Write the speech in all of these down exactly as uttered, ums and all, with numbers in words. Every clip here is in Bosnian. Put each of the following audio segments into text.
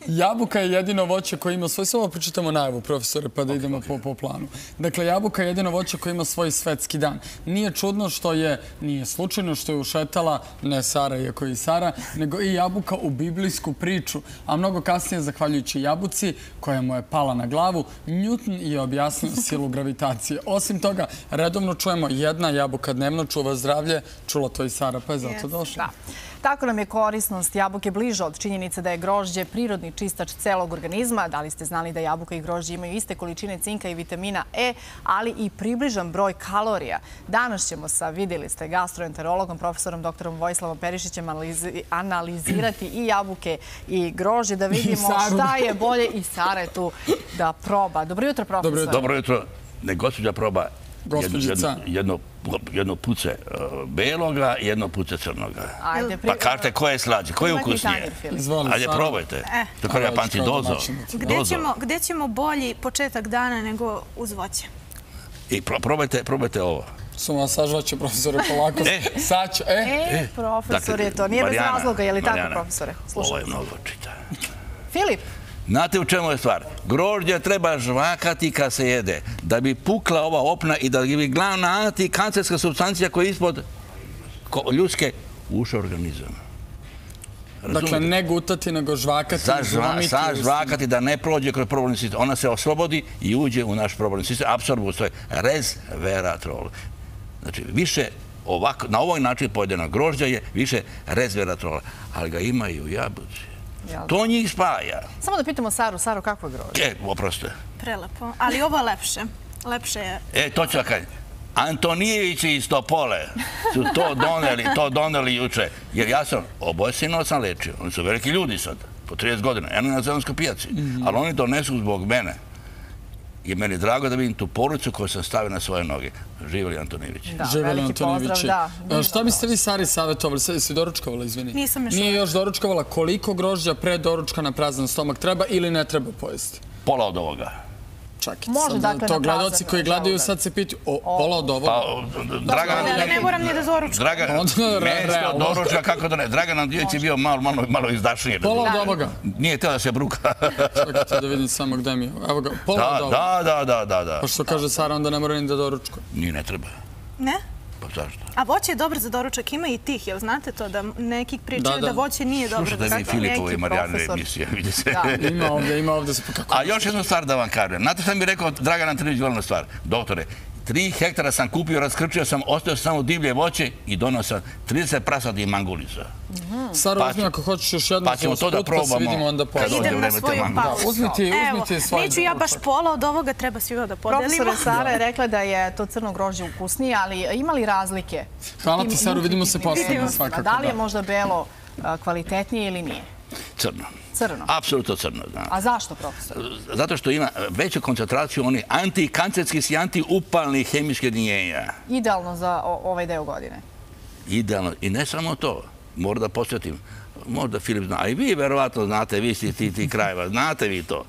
Jabuka je jedino voće koje ima svoj... Samo počitamo najavu, profesore, pa da idemo po planu. Dakle, jabuka je jedino voće koje ima svoj svetski dan. Nije čudno što je, nije slučajno što je ušetala, ne Sara, iako je i Sara, nego i jabuka u biblijsku priču. A mnogo kasnije, zahvaljujući jabuci, koja mu je pala na glavu, Newton je objasnio silu gravitacije. Osim toga, redovno čujemo jedna jabuka dnevno, čuva zdravlje, čula to i Sara, pa je zato došla. Tako nam je korisnost jabuke bliža od činjenice da je grožđe prirodni čistač celog organizma. Da li ste znali da jabuka i grožđe imaju iste količine cinka i vitamina E, ali i približan broj kalorija. Danas ćemo sa, vidjeli ste, gastroenterologom, profesorom doktorom Vojislavom Perišićem analizirati i jabuke i grožđe, da vidimo šta je bolje, i Sara je tu da proba. Dobro jutro, profesor. Dobro jutro. Ne, gospođa proba Gospođica. jedno puce beloga i jedno puce crnoga. Pa kažete koje je slađe, koje je ukusnije. Ajde, probajte. To kao Japanci, dozo. Gde ćemo bolji početak dana nego uz voće? I probajte ovo. Samo sažvaće, profesore, polako. Sad ću, e? Profesor je to. Nije bez razloga, je li tako, profesore? Ovo je mnogo čita. Filip? Znate u čemu je stvar? Grožđe treba žvakati kad se jede, da bi pukla ova opna i da bi glavna antikancerska supstancija koja je ispod ljudske ušla u organizam. Dakle, ne gutati, nego žvakati. Sad žvakati da ne prođe kroz probavni sistem. Ona se oslobodi i uđe u naš probavni sistem. Apsorbu stoje resveratrol. Znači, više na ovaj način pojedena grožđa je više resveratrola, ali ga ima i u jabuci. To njih spaja. Samo da pitamo Saru. Saro, kako je grožđe? E, oproste. Prelepo. Ali ovo je lepše. Lepše je. E, to ću da kažem. Antonijevići iz Topole su to doneli juče. Jer ja sam, oboje sinova sam lečio. Oni su veliki ljudi sad, po trideset godina. Eno na Zelenskoj pijaci. Ali oni to nesu zbog mene. I meni je drago da vidim tu porodicu koju sam stavio na svoje noge. Živjeli Antonijevići. Živjeli Antonijevići. Šta biste vi, Sari, savjetovali? Sada si doručkovala, izvini. Nisam još. Nije još doručkovala. Koliko grožđa pre doručka na prazan stomak treba ili ne treba pojesti? Pola od ovoga. Čak i sad. To gledaoci koji gledaju sad se pitaju pola od ovoga. Ne moram nije da doručkam. Mesto doručka, kako da ne. Dragan Andrijević je bio malo izdašnije. Pola od ovoga. Nije teo da se bruka. Čekajte da vidim samo gde mi je. Evo ga, pola od ovoga. Da, da, da, da. Pa što kaže Sara, onda ne mora ni da doručka. Nije, ne treba. Ne? Pa zašto? A voće je dobro za doručak, ima i tih, jel znate to, da neki pričaju da voće nije dobro za doručak? Slušajte mi Filipovu i Marijanu emisije, vidi se. Ima ovdje, ima ovdje. A još jednu stvar da vam kažem. Znate šta mi je rekao Dragan Antonijević, veoma stvar? Doktore, tri hektara sam kupio, raskrčio sam, ostavio samo divlje voće i donao sam trideset prasadi i mangulica. Sara, uzmi ako hoćeš još jednu pa ćemo to da probamo kad dođe vreme te mangulice. Uzmite svoje. Neću ja baš pola od ovoga, treba svima da podelimo. Profesora Sara je rekla da je to crno grožđe ukusnije, ali ima li razlike? Hvala ti, Saru, vidimo se posle. Da li je možda belo kvalitetnije ili nije? Crno. Crno? Apsolutno crno. A zašto, profesor? Zato što ima veću koncentraciju onih antikancerskih i antiupalnih hemijskih jedinjenja. Idealno za ovaj deo godine? Idealno. I ne samo to. Moram da posjetim. Možda Filip zna. A i vi verovatno znate, vi ste ti krajeva. Znate vi to.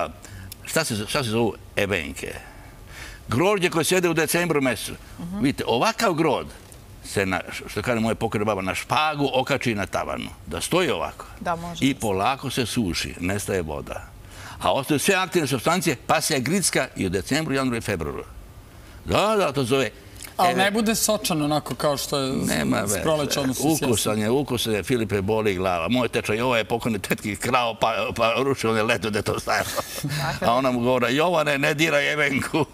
Šta se zovu ebenke? Grožđe koje sjede u decembru mesecu. Vidite, ovakav grod se, što kaže moja pokojna baba, na špagu okači na tavanu. Da stoji ovako. I polako se suši, nestaje voda. A ostaju sve aktivne supstancije, pa se gricka i u decembru, januaru i februaru. Da, da, to zove... Ali ne bude sočan onako kao što je s proleća, odnosno s jesen. Ukusan je, ukusan je, Filipe, boli glava. Moj tečaj, ovo je pokojni tetki krao, pa rušio on je leto gde to stajalo. A ona mu govora, Jovane, ne diraj ebenku.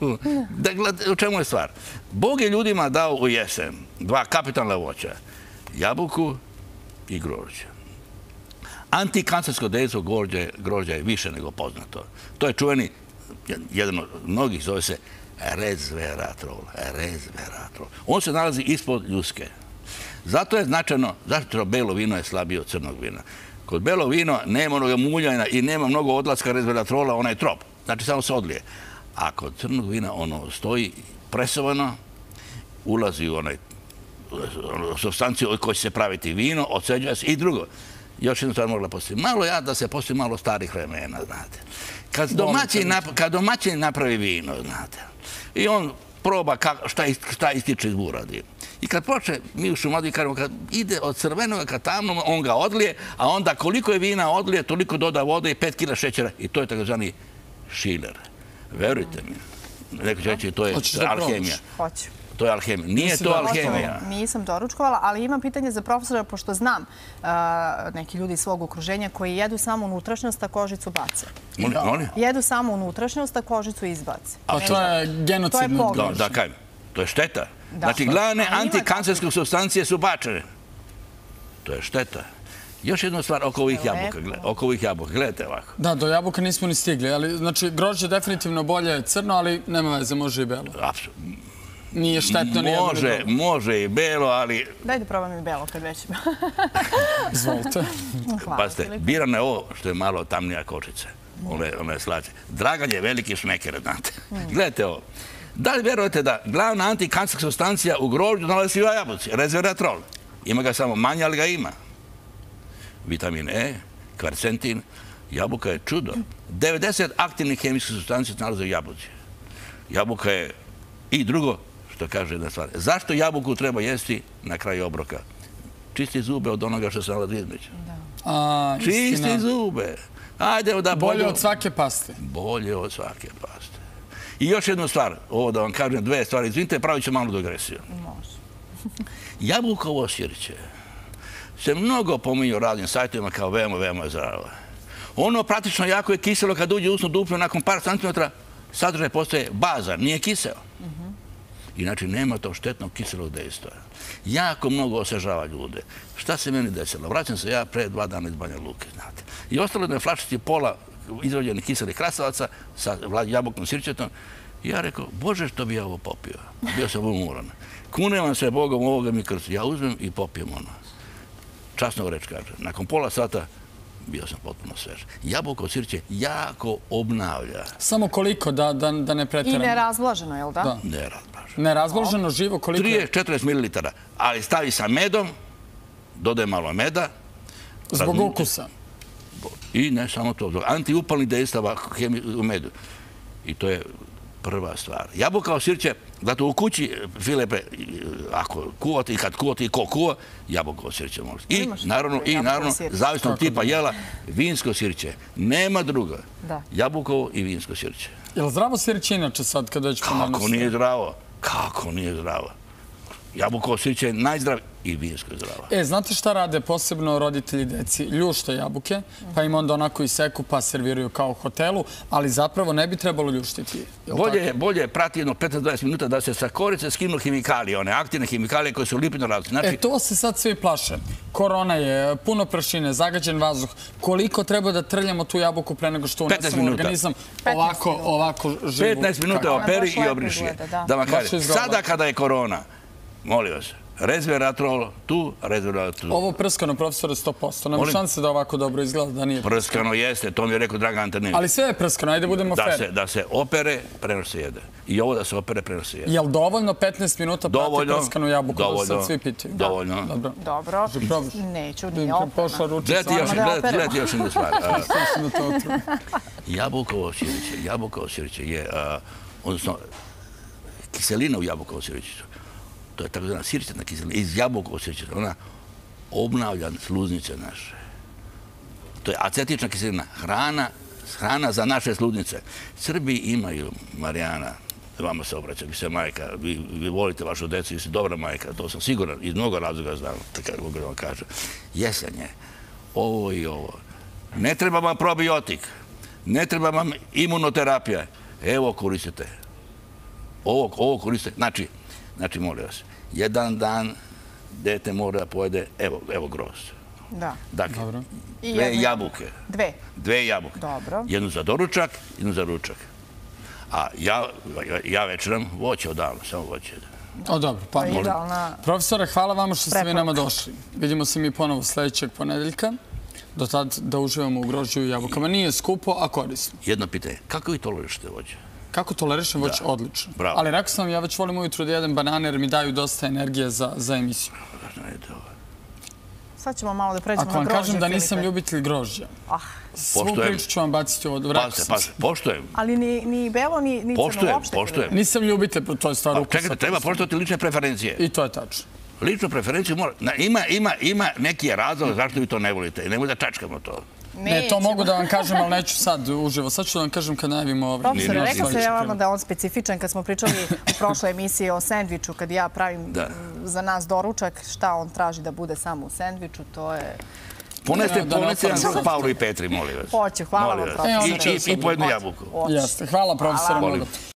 U čemu je stvar? Bog je ljudima dao u jesen dva kapitalna voća. Jabuku i grožđe. Antikancersko dejstvo grožđa je više nego poznato. To je čuveni, jedan od mnogih zove se resveratrol. Resveratrol. On se nalazi ispod ljuske. Zato je značajno, zašto belo vino je slabije od crnog vina. Kod belo vino nema onoga muljanja i nema mnogo odlaska resveratrola, ona je trop. Znači samo se odlije. A kod crnog vina ono stoji presovano, ulazi u onaj substanciju od koje će se praviti vino, odseđuje se i drugo. Još jednu stvar mogla postoji. Malo ja da se postoji malo starih vremena, znate. Kad domaćin napravi vino, znate, i on proba šta ističe iz buradi. I kad počne, mi u Šumadiji kažemo, kad ide od crvenog ka tamnom, on ga odlije, a onda koliko je vina odlije, toliko doda vode i pet kila šećera. I to je takozvani Schiller. Verujte mi. Neko će reći, to je alhemija. Hoću. To je alhemija. Nije to alhemija. Nisam doručkovala, ali imam pitanje za profesora, pošto znam neki ljudi iz svog okruženja koji jedu samo unutrašnjost, a kožicu bace. Molim? Jedu samo unutrašnjost, a kožicu izbace. A to je genocidno. Da, kajem. To je šteta. Znači, glavne antikancerske supstancije su bačene. To je šteta. Još jedna stvar oko ovih jabuka. Oko ovih jabuka. Gledajte ovako. Da, do jabuka nismo ni stigli. Znači, grožđe je definitivno bolje crno, ali nema veze, može i belo. Apsolutno. Nije štetno ni jedno. Može, može i belo, ali... Daj da probam i belo kad već ima. Izvolite. Pazite, birano je ovo što je malo tamnija kočica. Ona je slađa. Dragan je veliki šmeker, znate. Gledajte ovo. Da li vjerujete da glavna antikancerska supstancija u grožđu nalazi se u jabuci? Resveratrol. Ima ga samo manje, ali ga ima. Vitamin E, kvarcentin. Jabuka je čudo. devedeset aktivnih hemijskih supstancija se nalaze u jabuci. Jabuka je i drugo, što kaže jedna stvar. Zašto jabuku treba jesti na kraju obroka? Čisti zube od onoga što se nalazi između. Čisti zube. Bolje od svake paste. Bolje od svake paste. I još jednu stvar, ovo da vam kažem dve stvari, izvinite, pravit ću malu digresiju. Može. Jabukovo sirće se mnogo pominju u raznim sajtovima kao veoma, veoma zdravo. Ono praktično jako je kiselo kad uđe u usnu duplu nakon par centimetra, sadržaj postaje baza, nije kiseo. Inače, nema to štetnog kiselog dejstva. Jako mnogo osvežava ljude. Šta se meni desilo? Vraćam se ja pre dva dana iz Banja Luke, znate. I ostalo je na flašici pola izvađenih kiselih krastavaca sa jabukom sirćetom. I ja rekao, Bože, što bi ja ovo popio? Bio sam umoran. Kunem vam se Bogom, ovoga mi krsti. Ja uzmem i popijem ono. Časno reč kaže. Nakon pola sata bio sam potpuno svež. Jabuko sirće jako obnavlja. Samo koliko, da ne pretjeramo? I nerazblaženo, jel da? Nerazblaženo. Nerazblaženo, živo, koliko? trideset do četrdeset mililitara. Ali stavi sa medom, dodaje malo meda. Zbog ukusa? I ne samo to, zbog antiupalnih dejstava u medu. I to je prva stvar. Jabuka sirće, zato u kući, Filipe, ako kuvate i kad kuvate i ko kuva, jabuka sirće može. I naravno, i naravno, zavisno od tipa jela, vinsko sirće. Nema druga. Jabukovo i vinsko sirće. Je li zdravo sirće inače sad kada već ponovno? Kako nije zdravo? Kako nije zdravo? Jabukovo sirće je najzdravije i vinsko je zdravo. E, znate šta rade posebno roditelji deci? Ljušte jabuke, pa im onda onako iseku pa serviraju kao u hotelu, ali zapravo ne bi trebalo ljuštiti. Bolje je prati jedno petnaest do dvadeset minuta da se sa korice skinu hemikalije, one aktivne hemikalije koje su lipidno različite. E, to se sad svi plaše. Korona je, puno prašine, zagađen vazduh. Koliko treba da trljamo tu jabuku pre nego što unesemo u organizam ovako živu? petnaest minuta operi i obriši je. Da vam kažem, sada kada je korona, molim vas, resveratrol tu, resveratrol tu. Ovo prskano, profesore, sto posto. Nema šanse da ovako dobro izgleda, da nije prskano. Prskano jeste, to mi je rekao Dragan Antoninović. Ali sve je prskano, ajde budemo fair. Da se opere, preno se jede. I ovo da se opere, preno se jede. Je li dovoljno petnaest minuta prati prskanu jabuku? Dovoljno, da se svi pitaju? dovoljno. Dobro, neću, nije oprana. Gledajte još jednu stvar. Jabukovo sirće, jabukovo sirće je, odnosno, kiselina u jabukovo sirće. To je takozvana sirćetna kiselina, iz jabukovog sirćeta. Ona obnavlja sluznice naše. To je acetična kiselina, hrana za naše sluznice. Srbi imaju, Marijana, vama se obraća, vi ste majka, vi volite vašu decu, vi ste dobra majka, to sam siguran, iz mnogo razloga znam, kako ga vam kažem. Jesen je, ovo i ovo. Ne treba vam probiotik, ne treba vam imunoterapija. Evo koristite. Ovo koristite. Znači, Znači, molim vas, jedan dan dete mora da pojede, evo groz. Da. Dakle, dve jabuke. Dve? Dve jabuke. Dobro. Jednu za doručak, jednu za ručak. A ja večeram voće odavno, samo voće. O, dobro, pa molim. Profesore, hvala vama što ste vi nama došli. Vidimo se mi ponovo sljedećeg ponedeljka. Do tad da uživamo u grožđu i jabukama. Nije skupo, a korisno. Jedno pitanje, kako vi tolerišete voće? Kako tolerišem voće? Odlično. Ali rekao sam, ja već volim ujutru da jedem banane jer mi daju dosta energije za emisiju. Sad ćemo malo da pređemo na Ako vam grožđe, kažem da nisam Filipe. ljubitelj grožđa, Ah, svu Poštujem. priču ću vam baciti u vodu. Pazite, pazite, poštujem. ali ni, ni belo, ni, ni crno Poštujem, uopšte. poštujem. Nisam ljubitelj, to je stvar Pa, ukusa. čekajte, treba poštovati lične preferencije. I to je tačno. Ličnu preferenciju mora... na- Ima, ima, ima neki razlog zašto vi to ne volite. I nemoj da čačkamo to. Ne, to mogu da vam kažem, ali neću sad uživo. Sad ću da vam kažem kad najavimo ovo. Profesore, Nije, rekao nije, se nije. ja vama da je on specifičan kad smo pričali u prošloj emisiji o sendviču, kad ja pravim Da. za nas doručak, šta on traži da bude samo u sendviču, to je... Poneste, Da, da ne poneste jedan otvaram. krug Pavlu i Petri, molim vas. Hoću, hvala Molim vam, vas. profesore. I- i- I po jednu Hoću. jabuku. Hoću. Jeste. Hvala, profesore. Molim. mnogo.